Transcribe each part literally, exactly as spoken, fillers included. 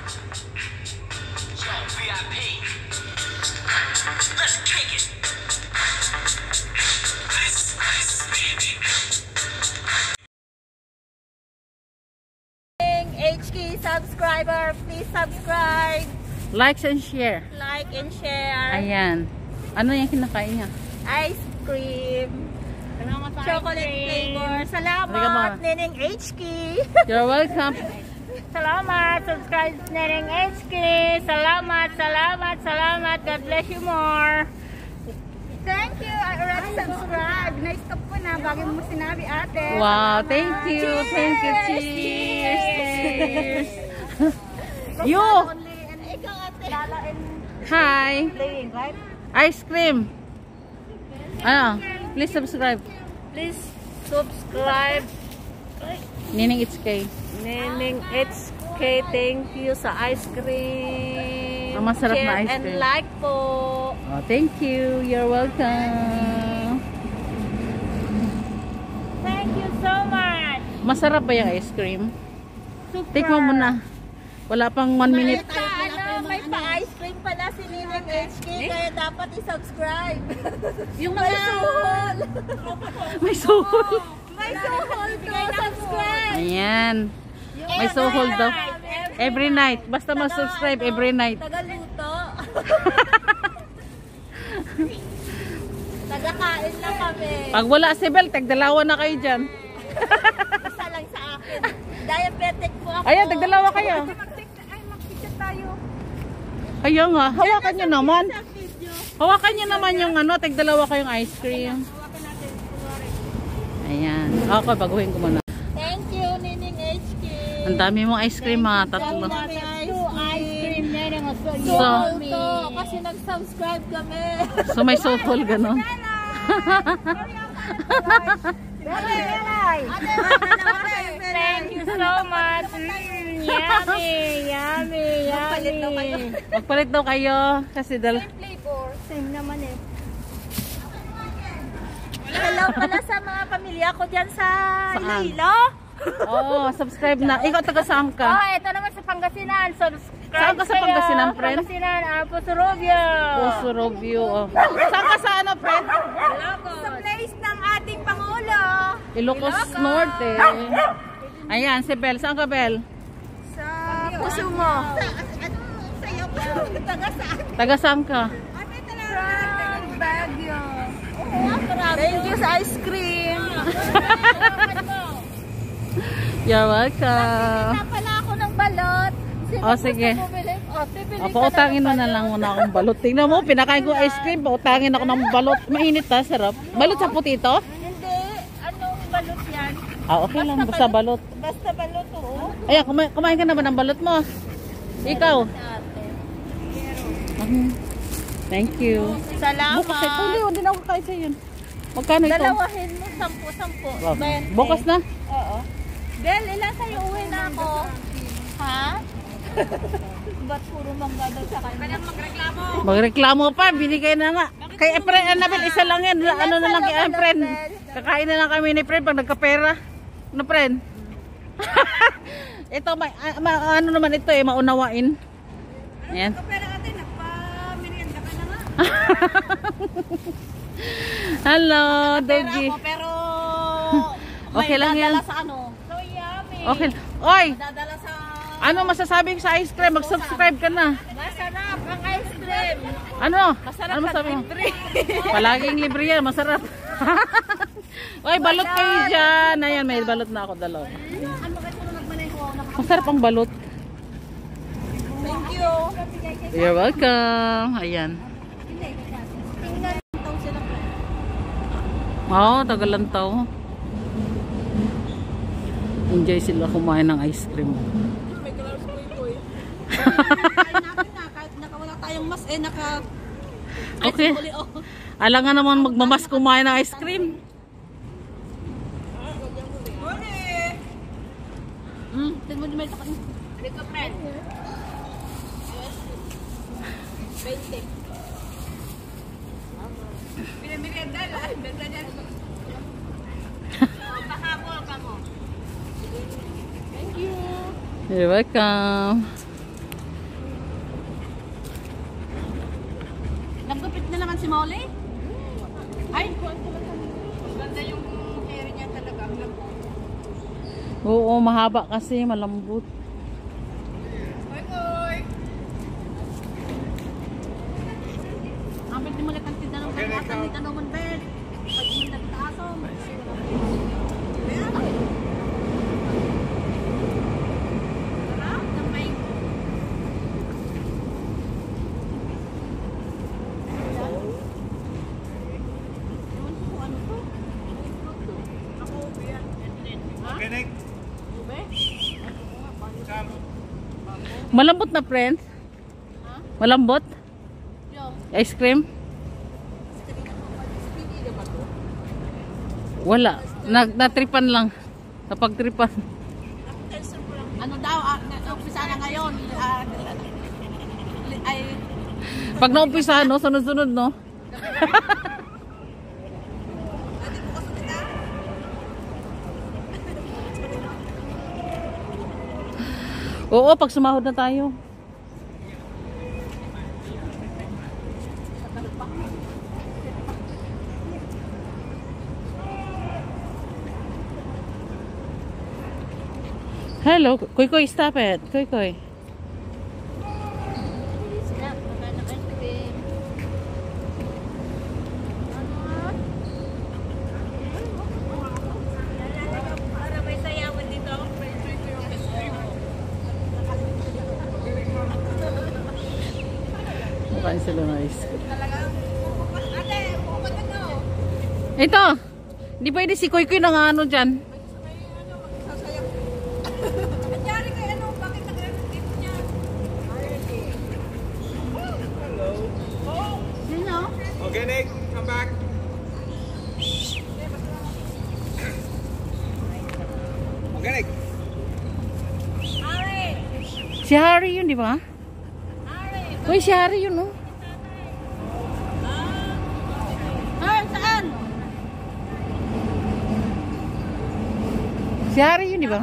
H K subscriber, please subscribe. Likes and share. Like and share. Ayan. Ano yung kinakain niya? Ice cream. Salamat sa Chocolate ice cream. flavor. Salamat, Salamat. Neneng H K. You're welcome. Salamat. Subscribe Neneng H K. Salamat, salamat, salamat. God bless you more. Thank you. I already subscribed. Na-stop ko na bago mo sinabi, ate. Wow, Salamat. thank you. Cheers! Thank you. Cheers. Cheers. You. And ikaw, ate. Lala and Hi. playing, right? Ice cream. Ano? Please subscribe. Please subscribe Ninong H K. Neneng H K. Thank you sa ice cream. Ang masarap na Share ice and cream. like po. Oh, thank you. You're welcome. Thank you so much. Masarap ba yung ice cream? Super. Tikman mo na. Wala pang one minute. May pa, ano, may pa-ice cream pala si Neneng H K, kaya dapat i-subscribe. Yung May mga suhol. May suhol. May suhol to. Subscribe. Ayan. May suhol daw. Every night. Basta mag-subscribe every night. Tagaluto. Tagakain lang kami. Pag wala si Bel, tagdalawa na kayo dyan. Isa lang sa akin. Diabetic po ako. Ayan, tagdalawa kayo. Ay, mag-picture tayo. Kaya nga, hawakan nyo naman. Sa video. Hawakan nyo naman yung ano, tagdalawa kayong ice cream. Hawakan natin. Ayan. Ako, baguhin ko muna. Thank you, Neneng H K. Ang dami mong ice cream, mga tatlo. Ang dami ice cream. Neneng so, Suhol to. Kasi nag-subscribe kami. So, may suhol, gano'n. Thank you so much. Mm, yummy, yummy, Magpalit daw kayo. yummy. Magpalit daw kayo. Kasi dal... Flavor. Same naman eh. Hello pala sa mga pamilya ko dyan sa Saan? Iloilo. Oo, subscribe na. Ikaw, taga saan ka? Oh, ito naman sa Pangasinan. Subscribe Saan ka sa kayo. Pangasinan, friend? Pangasinan, Arpos Rubio. Puso Robio. Oh. Saan ka sa ano, friend? Sa place ng ating Pangulo. Ilocos Norte. Ayan, si Bel. Saan ka, Bel? Sa Pusumo. Sa, ano, sa'yo pa? Taga saan? Taga saan ka? From Baguio. Thank you sa ice cream. You're welcome. Na pala ako ng balot. Sino Oh, sige. gusto bumili? Oh, bibili O, ka pautangin mo ng na balot. lang muna akong balot. Tingnan mo, pinakain ko ice cream. Pautangin ako ng balot. Mainit ha, sarap. Balot sa putito? Hindi. Anong balot yan? Ah, okay lang. Basta balot. Basta balot oh. Ayan, kumain, kumain ka naman ng balot mo. Ikaw. Ate. Mhm. Thank you. Salamat. Bukas ito. Hindi, hindi na ako kain sa yun. Magkano ito? Dalawahin mo, sampu, sampu. Wow. Bente. Bukas na? Oo. Bel, ilan sa'yo uwi na ako? Ha? Ba't puro mangga daw sa kanya? Kaya magreklamo. Magreklamo pa. Binigay na nga. Kay Efren, Annabel, isa lang yan. Ano na lang kay Efren. Kakain na lang kami ni Fred pag nagkapera. Ano, Fred? Ito, may, ah, ma- ano naman ito eh, maunawain. Ayan. Pero ate, nagpa-merienda ka na nga. Hello, Dogi. Ako, pero Okay lang yan. dadala sa ano? So yummy. Okay. Oy, Dadala sa... ano masasabi ko sa ice cream? Mag-subscribe ka na. Masarap ang ice cream. Ano? Masarap Ano masabi mo? libre. Palaging libre yan, masarap. Oy, balot kayo dyan. Ayan, may balot na ako dalawa. Ano ba ito nagmaneho? Masarap ang balot. Thank you. You're welcome. Ayan. Tingnan taon sila. Oo, oh, Tagalantaw. Enjoy sila kumain ng ice cream. May colors ko ito eh. Kain natin na, kahit nakawala tayong mas eh, naka... Okay. Alangan naman magmamas kumain ng ice cream. Hmm, tingnan mo may takan. Dito, friend. twenty. Pinamirienda lang. Benda niya. Pahabol ka mo. Thank you. You're welcome. si Molly? Ay, Ganda yung hair niya talaga. Oo, mahaba kasi, malambot. Hoy, hoy! Amin di mo lang kantida ng pagkatan ni Tanong Bed. Pag hindi nagtaasom. Sarap ng may... Malambot na, friends. Malambot? Ice cream? Wala. Nag natripan lang. Napagtripan. Ano daw, ah, umpisa na ngayon. Ah, ay, Pag naumpisa, no, sunod-sunod, no? Oo, pag sumahod na tayo. Hello, Koy Koy, stop it. Koy Koy. sila, magkano ice cream. Para may sayawan dito. May ito yung ice cream. Mukhaan sila na ice cream. Talagang, ate, bukas ano? Ito, di pwede si Koy Koy na nga ano dyan. Nangyari kay ano? Bakit nag-repeat niya? Sino? Okay, Nick, come back. Okay, Nick. Ari! Si Harry yun, di ba? Ari! Uy, si Harry yun, no? Ah, saan? Si Harry yun, di ba?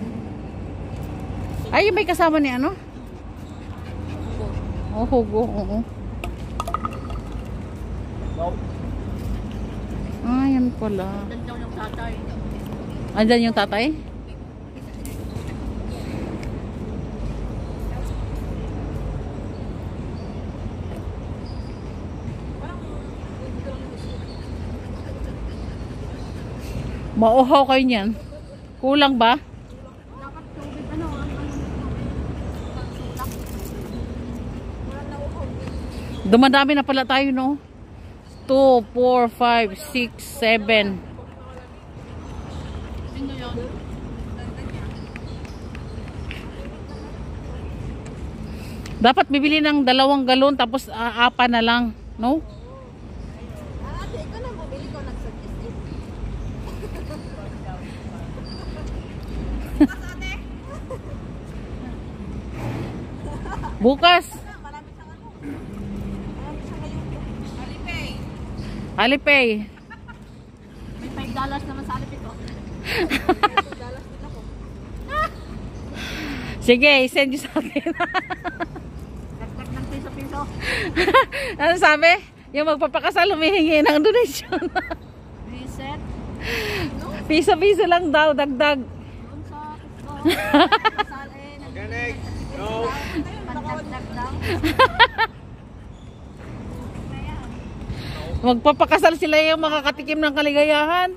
Ay, yung may kasama ni ano? Oh, Hugo, oo. Ah, yan pala. Nandiyan yung tatay. Andyan yung tatay? Mauhaw kayo niyan. Kulang ba? Dapat tubig, ano, ang Dumadami na pala tayo, no? two, four, five, six, seven. Sino yun? Dapat bibili ng dalawang galon tapos uh, apa na lang, no? Ate, ikaw na bumili ko nag-suggest eh. Bukas. Marami siyang ano. Marami siyang ngayon. Alipay. Alipay. May five dollars naman sa alipit ko. Dalas din ako. Sige, send nyo sa akin. Dagdag ng piso-piso. Ano sabi? Yung magpapakasal humihingi ng donation. Reset. Piso-piso lang daw, dagdag. Doon sa gusto. Kasal eh. Okay, Nick. Go. Pandagdag daw. Magpapakasal sila yung makakatikim ng kaligayahan.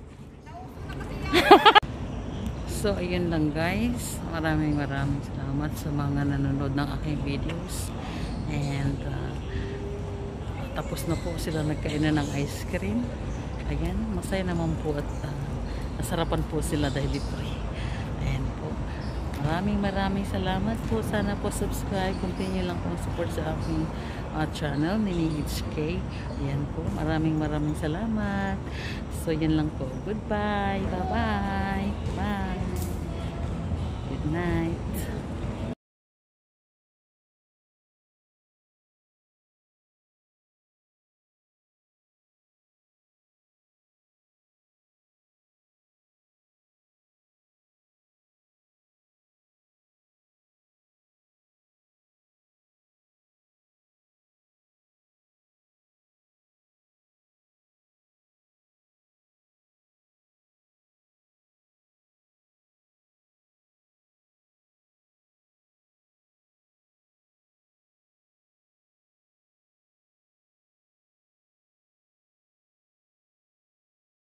So, ayun lang guys. Maraming maraming salamat sa mga nanonood ng aking videos. And, uh, tapos na po sila nagkainan ng ice cream. Ayan, masaya naman po at uh, nasarapan po sila dahil libre. Ayan po. Maraming maraming salamat po. Sana po subscribe. Continue lang po support sa aking uh, channel ni H K. Ayan po. Maraming maraming salamat. So, yan lang po. Goodbye. Bye-bye. Bye. Good night.